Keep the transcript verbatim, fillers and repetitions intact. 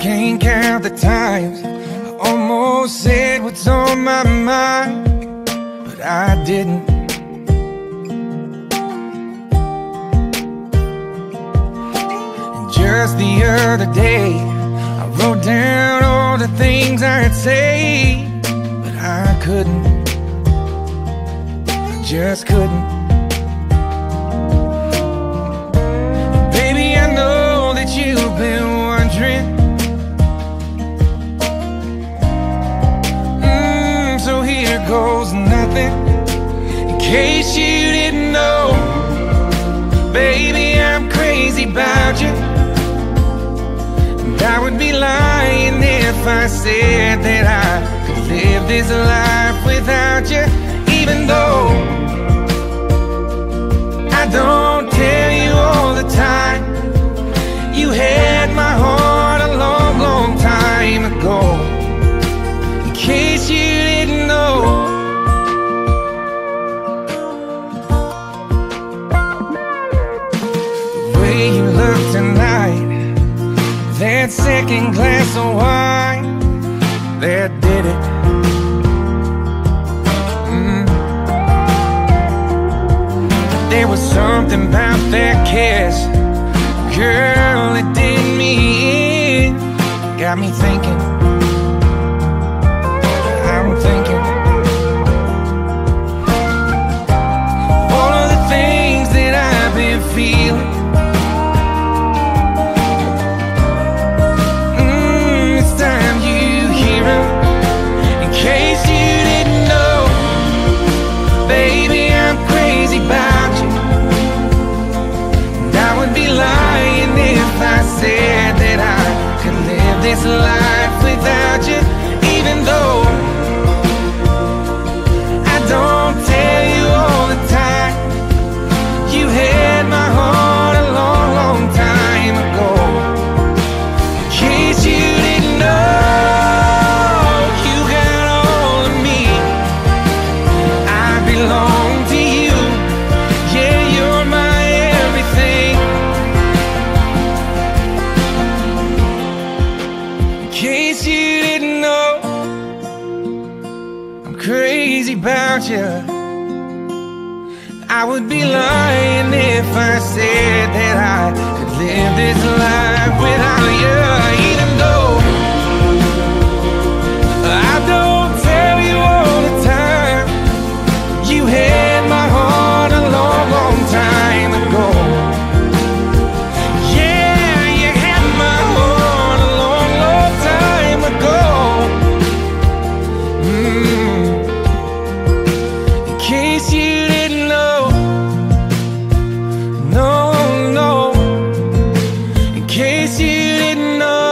can't count the times I almost said what's on my mind, but I didn't. And just the other day, I wrote down all the things I'd say, but I couldn't. I just couldn't. Baby, I know that you've been wondering. Mm, so here goes nothing. In case you didn't know, baby, I'm crazy about you. And I would be lying if I said that I could live this life without you. Even though I don't tell you all the time, you had my heart a long, long time ago. In case you didn't know, the way you look tonight, that second glass of wine, that did it. Mm. There was something about that kiss, girl, it did me in. Got me thinking, I'm thinking all of the things that I've been feeling. Mm, it's time you hear 'em. In case you didn't know, baby, I'm crazy about you. And I would be lying if I said that I could live this life without you. Even though I don't tell you all the time, you had my heart a long, long time ago. In case you didn't know, you got all of me. I belong to you. Yeah, you're my everything. In case you didn't know, I'm crazy about you. I would be lying if I said that I could live this life without you. Even though I don't tell you all the time, you had my heart a long, long time ago. Yeah, you had my heart a long, long time ago. Mm. In case you didn't know, no, no. In case you didn't know.